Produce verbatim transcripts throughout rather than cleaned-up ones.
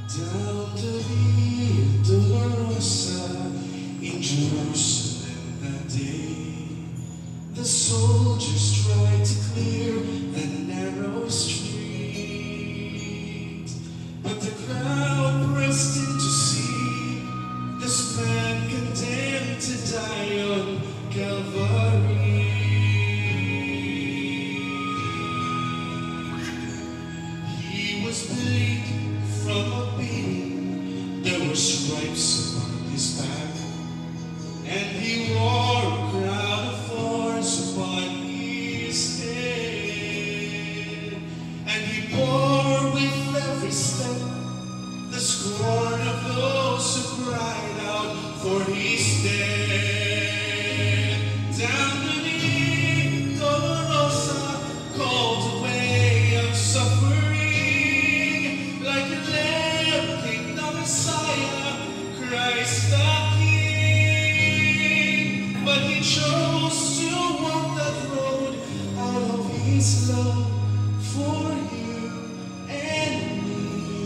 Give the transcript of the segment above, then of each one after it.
Down the Via Dolorosa in Jerusalem that day, the soldiers tried to clear the narrow street, but the crowd pressed in to see this man condemned to die on Calvary. He was bleeding from a beating, there were stripes upon his back, and he wore a crown of thorns upon his head, and he bore with every step the scorn of those who cried out for his death. Down the Via Dolorosa, called the way of suffering, like a lamb, King the Messiah, Christ the King. But he chose to walk that road out of his love for you and me.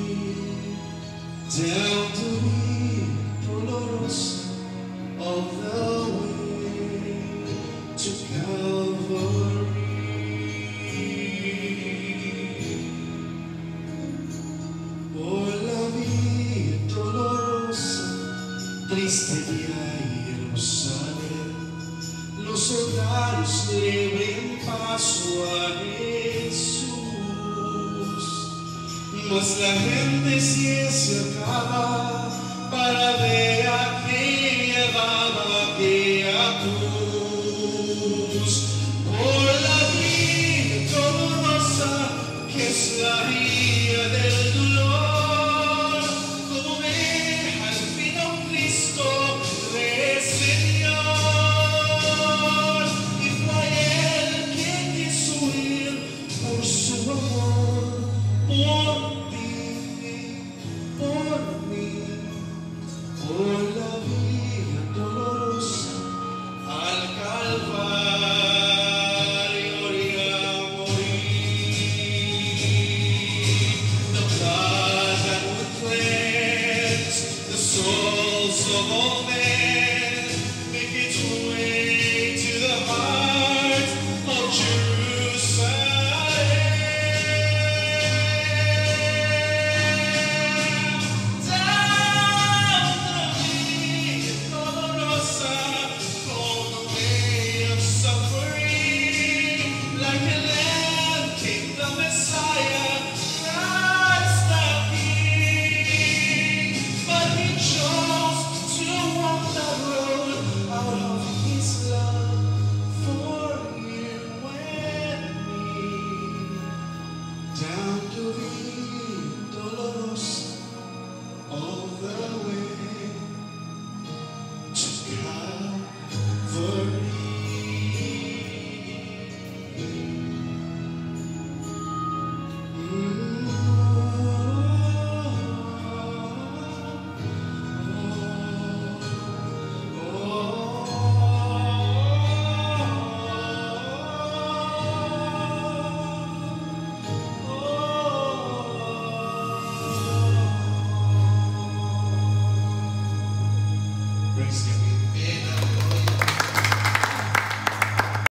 Down the Via Dolorosa, all the way to Calvary. Por la Via Dolorosa, triste vía Jerusalén, los soldados le abren paso a Jesús, mas la gente sí se acaba para ver a quien llevaba aquella cruz. Por la Via Dolorosa, que es la vía del dolor, como oveja al fin a un Cristo del Señor. Y fue él quien quiso ir por su amor, por